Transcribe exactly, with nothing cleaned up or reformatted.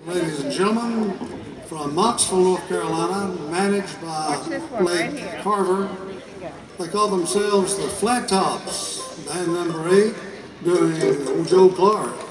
Ladies and gentlemen, from Knoxville, North Carolina, managed by Lake right Carver. They call themselves the Flattops, band number eight, doing Joe Clark.